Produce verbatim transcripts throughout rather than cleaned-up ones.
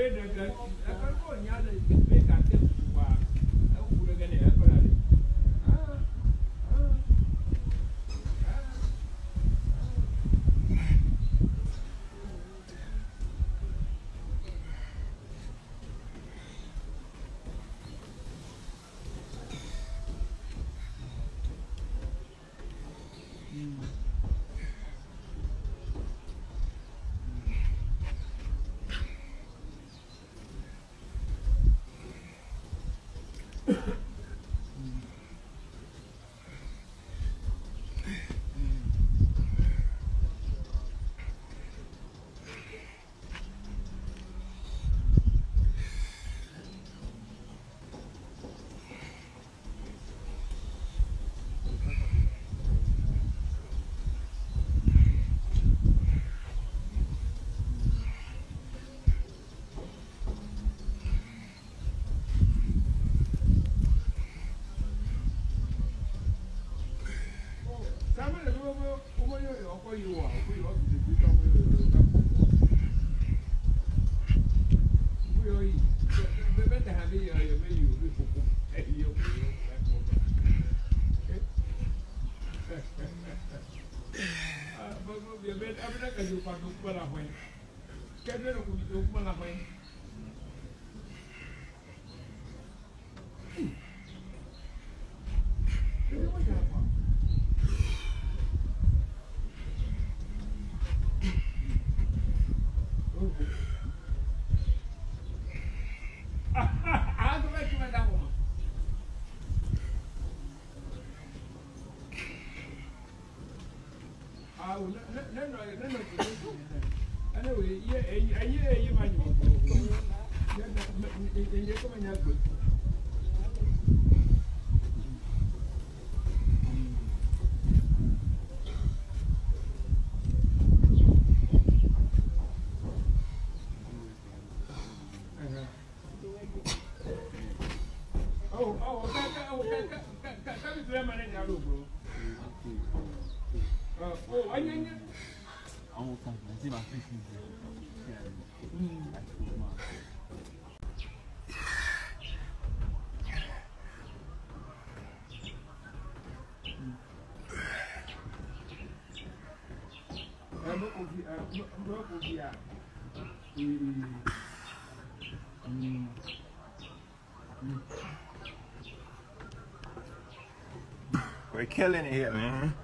We're killing it here, man.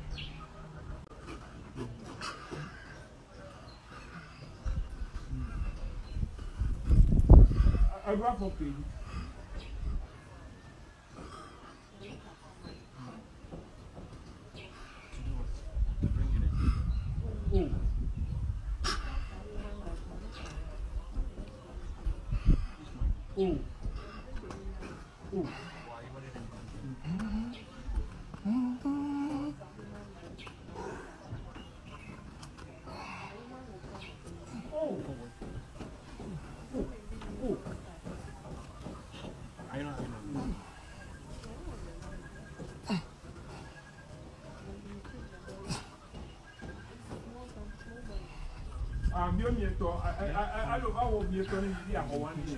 I wrap up in. Oh. Oh. Oh. I'm your mentor. I I I don't know what you're going to be for one year.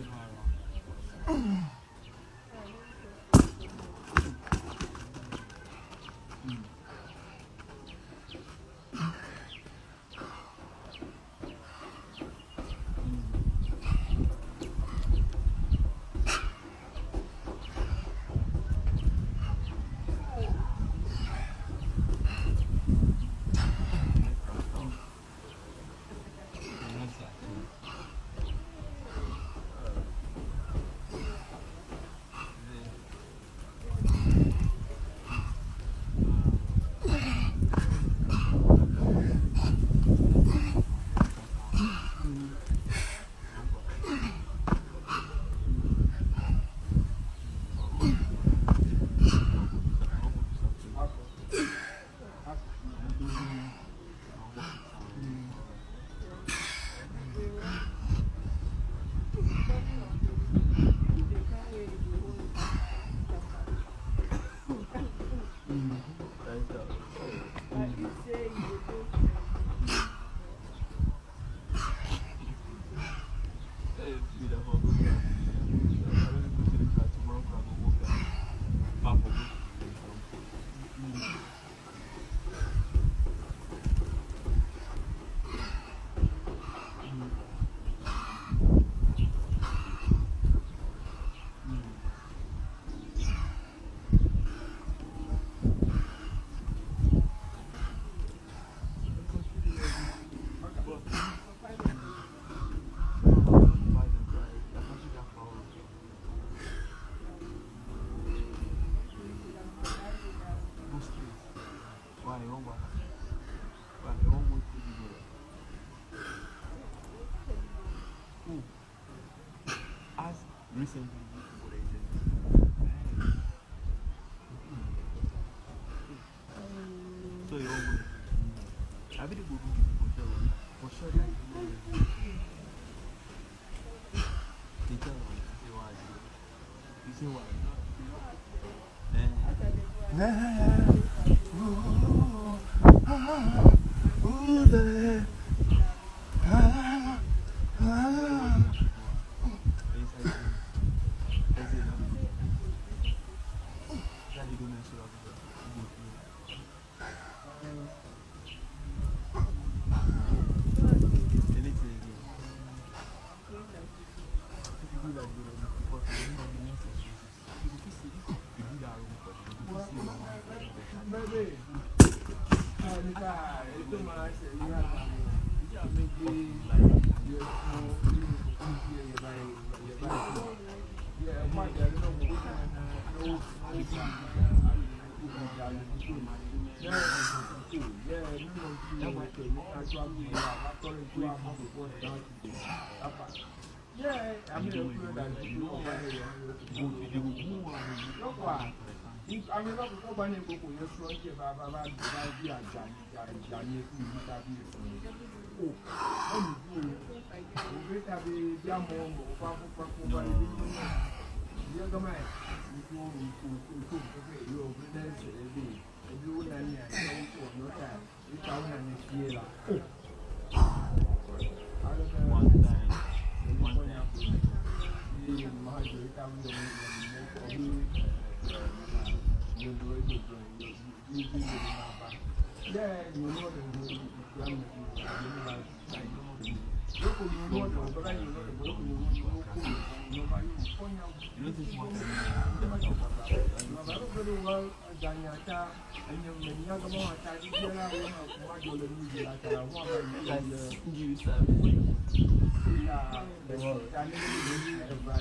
recently. So you always I be the good for sure. For sure. They tell me, say why. You say why? Yeah, I mean, I mean, not go by the book, you're strong here, but I'm not be a Johnny. Oh, we have a young man, the other man, you go to your business, you and me, no time. You can't have it here. One time, one time, you might be coming to me. You do it, you do it, you do it. Yeah, you know the you know, but I know the book, you know, nobody is going out. You know, this one, I don't very well, Janyaka, and you may not go on. I did hear out what you're doing, like I want to use that. Yeah, I never about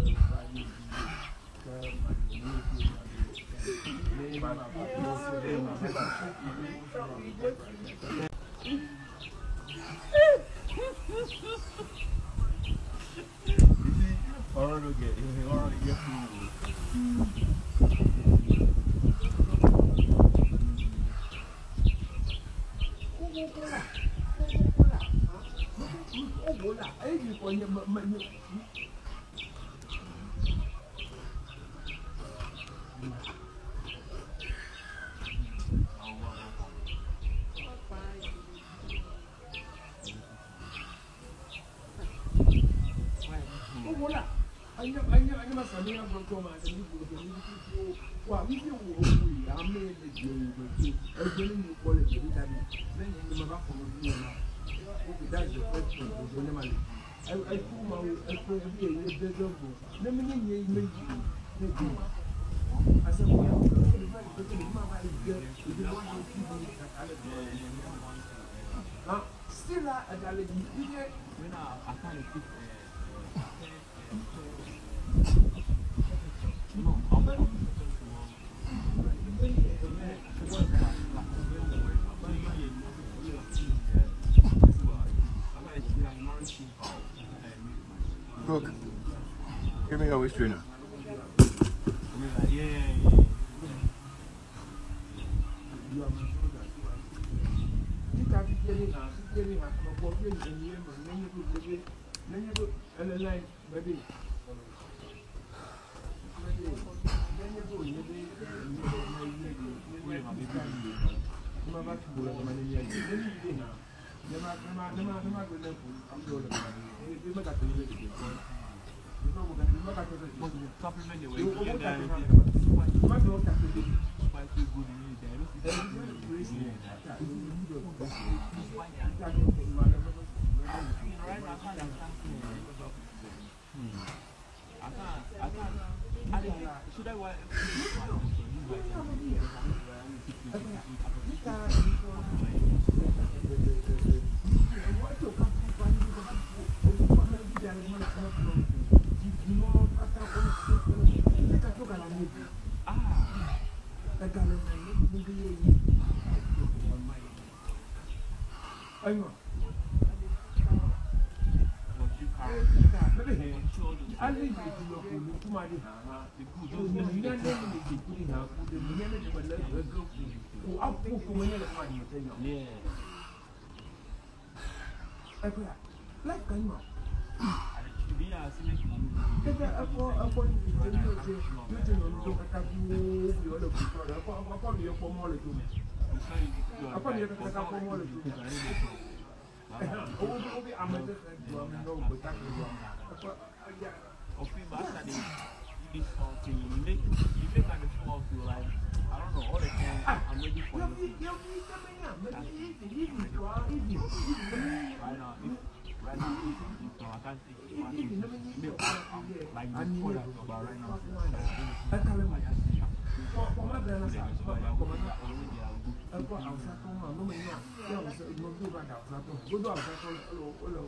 Alright, okay. Alright, yes. I know, I know, I know, I know, I'm going to you. Well, if you will, I made the game, but I'm getting you quality. Then you never from you. That's the question. I pull my I put a bit of the double. Let me make you. I said, well, still, I got it. I can't keep no, I'm not. Look, give me your waist trainer. Yeah, yeah, yeah. Should I watch? I know. I live with you, look, money. The million is the putting out, the million is the let go. Who up to money of money, yeah. Like, I know. Be a sinner. Upon you, you can move your other people. Upon your formal to me. Upon your formal to me. Oh, I'm a no, but that's okay, but this something you make you make at the small to like I don't know all the time I'm ready for you. Right now, if right now if I can't take it like before that, but right now I can't remember. For my brother, for my I've got outside from my no man. Yeah, was no go back outside. Go to outside for hello, hello.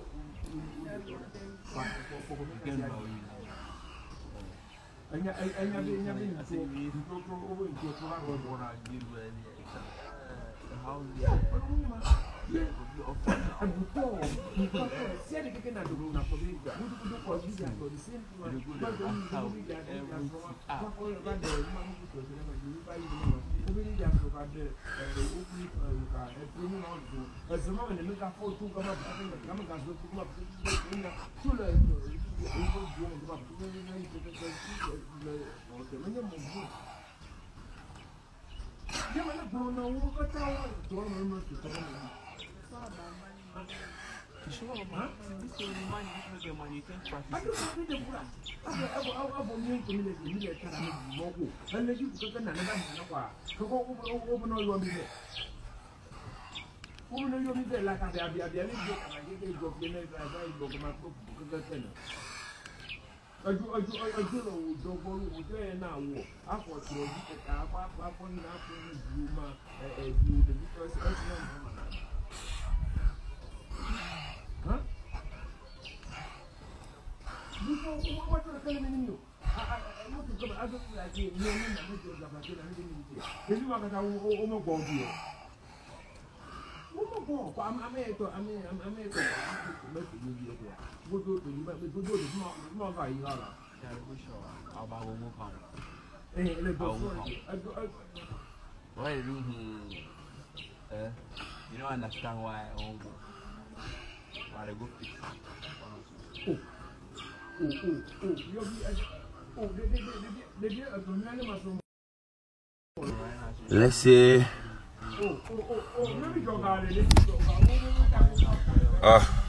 And I have been having to go over into a flower or I did how and before you said it again at the room for me. Who was this for the same thing? But then you can be that all about the money because you buy the opening that about the opening bringing on to as a moment and make a photo to come up. I think the cameras will come up to the sure, man. This is money, this is money. You can practice. I don't need the blood. I have a million community here. And let you go to another one. Go over all your business. Who know you there like I have the ability to go to the book of my book. I do, I do, I do know, don't go there now. I thought you were up on you, the because huh? Before what are you telling me? I want to come as like you know, I'm you are going to go here. I'm a man, I'm a man, I'm a man. Go to you, but we go to the small guy. Yeah, we sure. How about one more pound? Eh, let's go. Why do you? Uh, you don't understand why I won't go. Why they go fix? Oh, oh, oh, oh, you'll be oh, they, they, they, they, they, they, let's see. Oh, oh, oh, oh, let me go, guys. Ah.